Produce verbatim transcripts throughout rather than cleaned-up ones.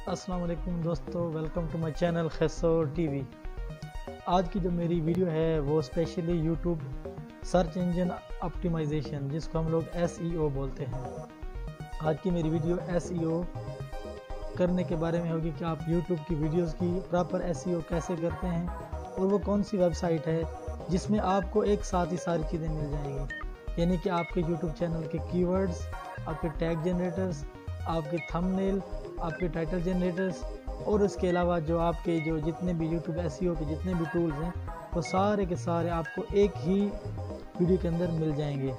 अस्सलाम वालेकुम दोस्तों, वेलकम टू माय चैनल खैसोर टीवी। आज की जो मेरी वीडियो है वो specially YouTube search engine optimisation, जिसको हम लोग एस ई ओ बोलते हैं। आज की मेरी वीडियो एस ई ओ करने के बारे में होगी कि आप यूट्यूब की वीडियोस की प्रॉपर एस ई ओ कैसे करते हैं और वो कौन सी वेबसाइट है जिसमें आपको एक साथ ही सारी चीज़ें मिल जाएंगी। यानी कि आपके यूट्यूब चैनल के कीवर्ड्स, आपके टैग जनरेटर्स, आपके थंबनेल, आपके टाइटल जनरेटर्स और इसके अलावा जो आपके जो जितने भी यूट्यूब एस ई ओ के जितने भी टूल्स हैं वो सारे के सारे आपको एक ही वीडियो के अंदर मिल जाएंगे।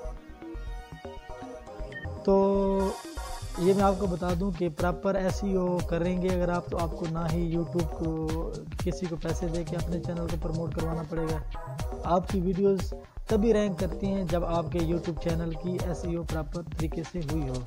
तो ये मैं आपको बता दूं कि प्रॉपर एस ई ओ करेंगे अगर आप, तो आपको ना ही यूट्यूब को किसी को पैसे दे के अपने चैनल को प्रमोट करवाना पड़ेगा। आपकी वीडियोस तभी रैंक करती हैं जब आपके यूट्यूब चैनल की एस ई ओ प्रॉपर तरीके से हुई हो।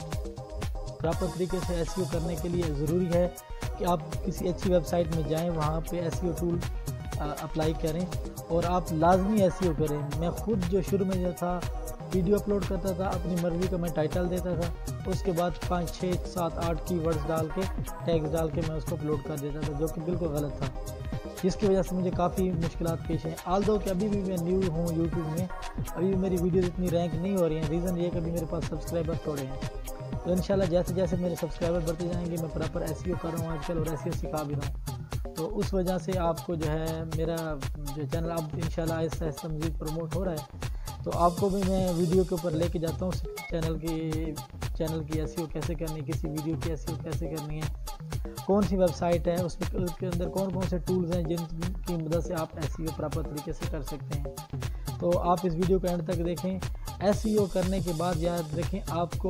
प्रॉपर तरीके से एस ई ओ करने के लिए ज़रूरी है कि आप किसी अच्छी वेबसाइट में जाएं, वहाँ पे S E O tool apply करें और आप लाजमी एस ई ओ करें। मैं खुद जो शुरू में जो था वीडियो अपलोड करता था, अपनी मर्ज़ी का मैं टाइटल देता था, उसके बाद पाँच छः सात आठ की वर्ड्स डाल के टैग्स डाल के मैं उसको अपलोड कर देता था, जो कि बिल्कुल गलत था, जिसकी वजह से मुझे काफ़ी मुश्किलात पेश हैं। आल्दो कि अभी भी मैं न्यू हूँ यूट्यूब में, अभी भी मेरी वीडियोज़ इतनी रैंक नहीं हो रही हैं। रीज़न ये कि अभी मेरे पास सब्सक्राइबर थोड़े हैं। तो इंशाल्लाह जैसे जैसे मेरे सब्सक्राइबर बढ़ते जाएंगे मैं प्रॉपर एस ई ओ कर रहा हूँ आजकल और एस ई ओ सिखा भी रहा हूँ। तो उस वजह से आपको जो है मेरा जो चैनल अब इंशाल्लाह आहिस्ता आहिस्ता मज़ीद प्रमोट हो रहा है। तो आपको भी मैं वीडियो के ऊपर लेके जाता हूँ चैनल की चैनल की एस ई ओ कैसे करनी है, किसी वीडियो की एस ई ओ कैसे करनी है, कौन सी वेबसाइट है उसमें उसके अंदर कौन कौन से टूल्स हैं जिनकी मदद से आप एस ई ओ प्रॉपर तरीके से कर सकते हैं। तो आप इस वीडियो को एंड तक देखें। एस ई ओ करने के बाद याद रखें आपको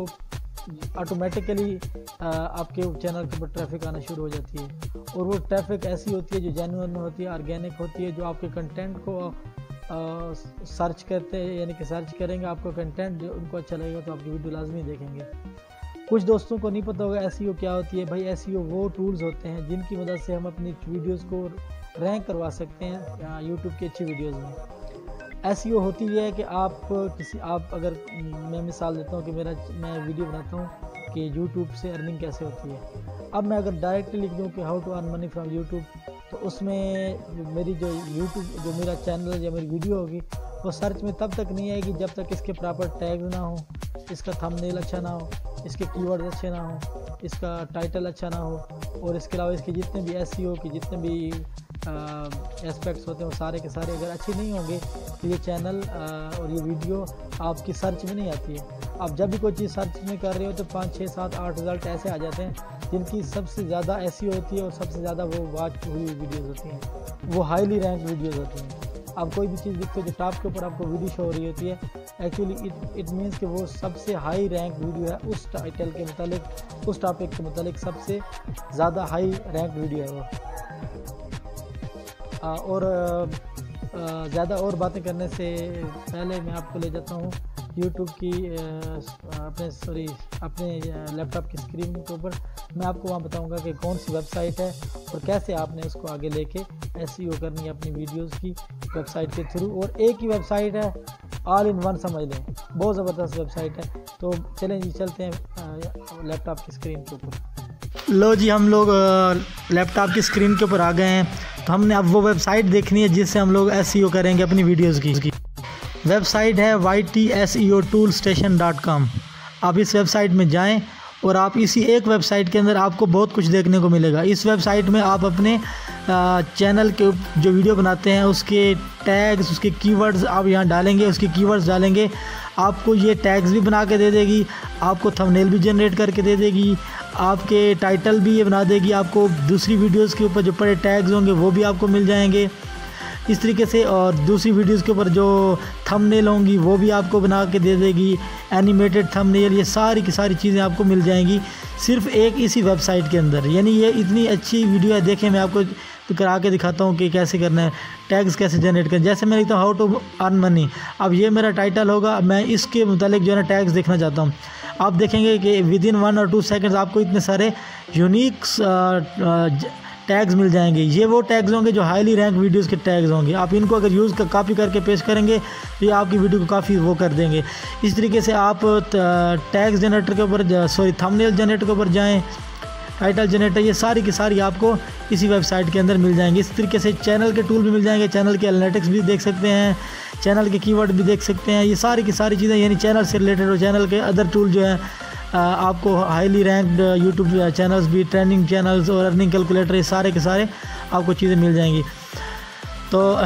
ऑटोमेटिकली आपके चैनल के ऊपर ट्रैफिक आना शुरू हो जाती है और वो ट्रैफिक ऐसी होती है जो जेन्युइन होती है, ऑर्गेनिक होती है, जो आपके कंटेंट को आ, सर्च करते हैं, यानी कि सर्च करेंगे आपका कंटेंट जो उनको अच्छा लगेगा तो आपकी वीडियो लाजमी देखेंगे। कुछ दोस्तों को नहीं पता होगा एस ई ओ क्या होती है। भाई एस ई ओ वो टूल्स होते हैं जिनकी मदद से हम अपनी वीडियोज़ को रैंक करवा सकते हैं यूट्यूब की अच्छी वीडियोज़ में। एस ई ओ होती है कि आप किसी आप अगर मैं मिसाल देता हूँ कि मेरा मैं वीडियो बनाता हूँ कि यूट्यूब से अर्निंग कैसे होती है। अब मैं अगर डायरेक्टली लिख दूँ कि how to earn money from YouTube, तो उसमें मेरी जो यूट्यूब जो मेरा चैनल या मेरी वीडियो होगी वो सर्च में तब तक नहीं आएगी जब तक इसके प्रॉपर टैग्स ना हो, इसका थंबनेल अच्छा ना हो, इसके कीवर्ड्स अच्छे ना हो, इसका टाइटल अच्छा ना हो और इसके अलावा इसके जितने भी एस ई ओ के जितने भी एस्पेक्ट्स होते हैं वो सारे के सारे अगर अच्छे नहीं होंगे तो ये चैनल आ, और ये वीडियो आपकी सर्च में नहीं आती है। आप जब भी कोई चीज़ सर्च में कर रहे हो तो पाँच छः सात आठ रिजल्ट ऐसे आ जाते हैं जिनकी सबसे ज़्यादा एस ई ओ होती है और सबसे ज़्यादा वो वॉच हुई वीडियोज़ होती हैं, वो हाईली रैंक वीडियोज़ होती हैं। आप कोई भी चीज़ देखते हो जो टॉप के ऊपर आपको वीडियो शो हो रही होती है, एक्चुअली इट इट मीन्स कि वो सबसे हाई रैंक वीडियो है उस टाइटल के मुतालिक, उस टॉपिक के मुतालिक सबसे ज़्यादा हाई रैंक वीडियो है वो। आ, और ज़्यादा और बातें करने से पहले मैं आपको ले जाता हूँ यूट्यूब की आ, अपने सॉरी अपने लैपटॉप की स्क्रीन के ऊपर। मैं आपको वहाँ बताऊँगा कि कौन सी वेबसाइट है और कैसे आपने उसको आगे लेके एस ई ओ करनी है अपनी वीडियोस की वेबसाइट के थ्रू। और एक ही वेबसाइट है, ऑल इन वन समझ लें, बहुत ज़बरदस्त वेबसाइट है। तो चलें जी चलते हैं लैपटॉप की स्क्रीन के ऊपर। लो जी, हम लोग लैपटॉप की स्क्रीन के ऊपर आ गए हैं। तो हमने अब वो वेबसाइट देखनी है जिससे हम लोग एस ई ओ करेंगे अपनी वीडियोज़ की। वेबसाइट है Y T S E O tool station dot com. आप इस वेबसाइट में जाएं और आप इसी एक वेबसाइट के अंदर आपको बहुत कुछ देखने को मिलेगा। इस वेबसाइट में आप अपने चैनल के जो वीडियो बनाते हैं उसके टैग्स, उसके कीवर्ड्स आप यहाँ डालेंगे, उसके कीवर्ड्स डालेंगे, आपको ये टैग्स भी बना के दे देगी, आपको थंबनेल भी जनरेट करके दे देगी, आपके टाइटल भी ये बना देगी, आपको दूसरी वीडियोस के ऊपर जो पड़े टैग्स होंगे वो भी आपको मिल जाएंगे इस तरीके से। और दूसरी वीडियोस के ऊपर जो थंबनेल होंगी वो भी आपको बना के दे देगी, एनिमेटेड थंबनेल, ये सारी की सारी चीज़ें आपको मिल जाएंगी सिर्फ एक इसी वेबसाइट के अंदर। यानी ये इतनी अच्छी वीडियो है। देखें मैं आपको तो करा के दिखाता हूँ कि कैसे करना है, टैग्स कैसे जनरेट करें। जैसे मैं लिखता हूँ हाउ टू अर्न मनी, अब ये मेरा टाइटल होगा, मैं इसके मुतालिक जो है ना टैग्स देखना चाहता हूँ। आप देखेंगे कि विद इन वन और टू सेकेंड्स आपको इतने सारे यूनिक टैग्स मिल जाएंगे। ये वो टैग्स होंगे जो हाईली रैंक वीडियोस के टैग्स होंगे। आप इनको अगर यूज़ कर कॉपी करके पेश करेंगे तो ये आपकी वीडियो को काफ़ी वो कर देंगे। इस तरीके से आप टैग्स जनरेटर के ऊपर सॉरी थंबनेल जनरेटर के ऊपर जाएं, टाइटल जनरेटर, ये सारी की सारी आपको इसी वेबसाइट के अंदर मिल जाएंगी। इस तरीके से चैनल के टूल भी मिल जाएंगे, चैनल के एनालिटिक्स भी देख सकते हैं, चैनल के कीवर्ड भी देख सकते हैं। ये सारी की सारी चीज़ें यानी चैनल से रिलेटेड और चैनल के अदर टूल जो है आपको हाईली रैंक्ड यूट्यूब चैनल्स भी, ट्रेंडिंग चैनल्स और अर्निंग कैलकुलेटर, ये सारे के सारे आपको चीज़ें मिल जाएंगी। तो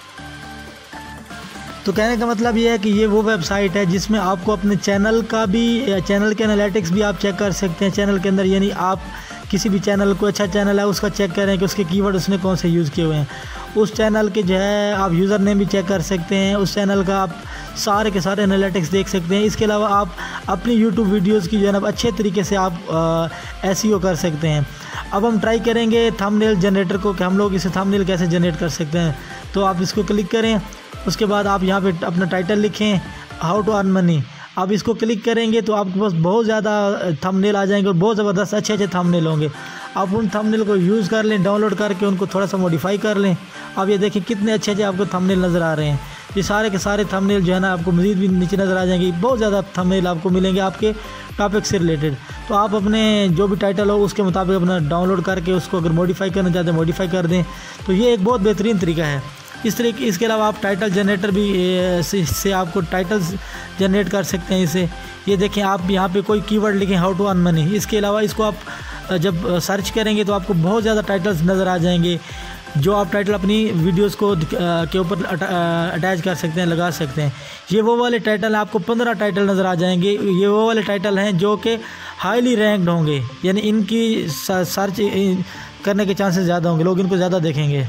तो कहने का मतलब ये है कि ये वो वेबसाइट है जिसमें आपको अपने चैनल का भी, चैनल के एनालिटिक्स भी आप चेक कर सकते हैं चैनल के अंदर। यानी आप किसी भी चैनल को, अच्छा चैनल है उसका चेक करें कि उसके कीवर्ड उसने कौन से यूज़ किए हुए हैं। उस चैनल के जो है आप यूज़र नेम भी चेक कर सकते हैं, उस चैनल का आप सारे के सारे एनालिटिक्स देख सकते हैं। इसके अलावा आप अपनी यूट्यूब वीडियोज़ की जो है ना अच्छे तरीके से आप एसईओ कर सकते हैं। अब हम ट्राई करेंगे थंबनेल जनरेटर को कि हम लोग इसे थंबनेल कैसे जनरेट कर सकते हैं। तो आप इसको क्लिक करें, उसके बाद आप यहाँ पे अपना टाइटल लिखें, हाउ टू अर्न मनी। आप इसको क्लिक करेंगे तो आपके पास बहुत ज़्यादा थंबनेल आ जाएंगे और बहुत ज़बरदस्त अच्छे अच्छे थंबनेल होंगे। आप उन थंबनेल को यूज़ कर लें, डाउनलोड करके उनको थोड़ा सा मॉडिफाई कर लें। आप ये देखें कितने अच्छे अच्छे आपको थंबनेल नज़र आ रहे हैं। ये सारे के सारे थंबनेल जो है ना आपको मज़ीद भी नीचे नज़र आ जाएंगे। बहुत ज़्यादा थंबनेल आपको मिलेंगे आपके टॉपिक से रिलेटेड। तो आप अपने जो भी टाइटल हो उसके मुताबिक अपना डाउनलोड करके उसको अगर मॉडिफाई करना चाहते हैं मॉडिफाई कर दें। तो ये एक बहुत बेहतरीन तरीका है। इस तरीके इसके अलावा आप टाइटल जनरेटर भी इससे आपको टाइटल्स जनरेट कर सकते हैं इसे। ये देखें आप यहाँ पे कोई कीवर्ड लिखें, हाउ टू अर्न मनी। इसके अलावा इसको आप जब सर्च करेंगे तो आपको बहुत ज़्यादा टाइटल्स नज़र आ जाएंगे जो आप टाइटल अपनी वीडियोस को के ऊपर अटैच कर सकते हैं, लगा सकते हैं। ये वो वाले टाइटल आपको पंद्रह टाइटल नज़र आ जाएंगे। ये वो वाले टाइटल हैं जो कि हाईली रैंक्ड होंगे, यानी इनकी सर्च करने के चांसेस ज़्यादा होंगे, लोग इनको ज़्यादा देखेंगे।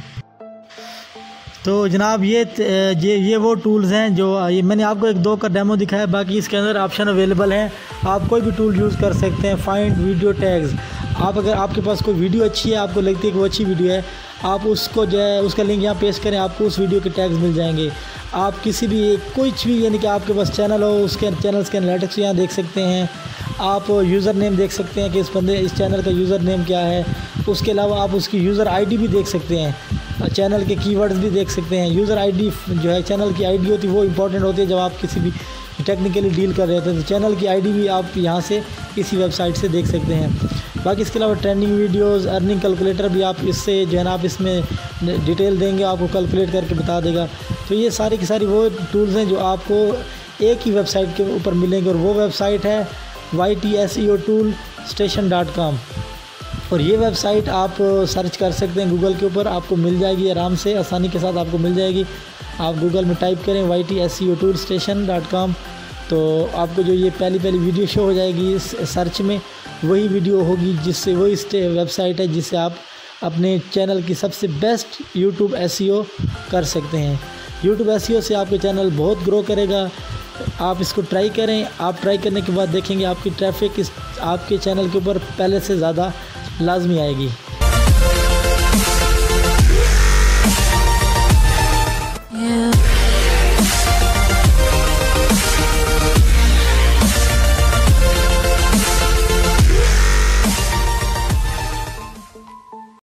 तो जनाब ये ये ये वो टूल्स हैं जो ये मैंने आपको एक दो का डेमो दिखाया। बाकी इसके अंदर ऑप्शन अवेलेबल हैं, आप कोई भी टूल यूज़ कर सकते हैं। फाइंड वीडियो टैग्स, आप अगर आपके पास कोई वीडियो अच्छी है, आपको लगती है कि वो अच्छी वीडियो है, आप उसको जो है उसका लिंक यहाँ पेस्ट करें, आपको उस वीडियो के टैग्स मिल जाएंगे। आप किसी भी कुछ भी यानी कि आपके पास चैनल हो उसके चैनल्स के एनालिटिक्स यहाँ देख सकते हैं। आप यूज़र नेम देख सकते हैं कि इस बंदे इस चैनल का यूज़र नेम क्या है। उसके अलावा आप उसकी यूज़र आईडी भी देख सकते हैं, चैनल के कीवर्ड्स भी देख सकते हैं। यूज़र आईडी जो है चैनल की आईडी होती है वो इंपॉर्टेंट होती है जब आप किसी भी टेक्निकली डील कर रहे होते हैं। तो चैनल की आईडी भी आप यहाँ से इसी वेबसाइट से देख सकते हैं। बाकी इसके अलावा ट्रेंडिंग वीडियोस, अर्निंग कैलकुलेटर भी आप इससे जो है ना आप इसमें डिटेल देंगे, आपको कैलकुलेट करके बता देगा। तो ये सारी की सारी वो टूल्स हैं जो आपको एक ही वेबसाइट के ऊपर मिलेंगे और वो वेबसाइट है Y T S E O tool station dot com. और ये वेबसाइट आप सर्च कर सकते हैं गूगल के ऊपर, आपको मिल जाएगी आराम से, आसानी के साथ आपको मिल जाएगी। आप गूगल में टाइप करें Y T S E O tool station dot com, तो आपको जो ये पहली पहली वीडियो शो हो जाएगी इस सर्च में, वही वीडियो होगी जिससे वही वेबसाइट है जिससे आप अपने चैनल की सबसे best YouTube S E O कर सकते हैं। यूट्यूब एस ई ओ से आपका चैनल बहुत ग्रो करेगा। आप इसको ट्राई करें, आप ट्राई करने के बाद देखेंगे आपकी ट्रैफिक इस आपके चैनल के ऊपर पहले से ज़्यादा लाजमी आएगी।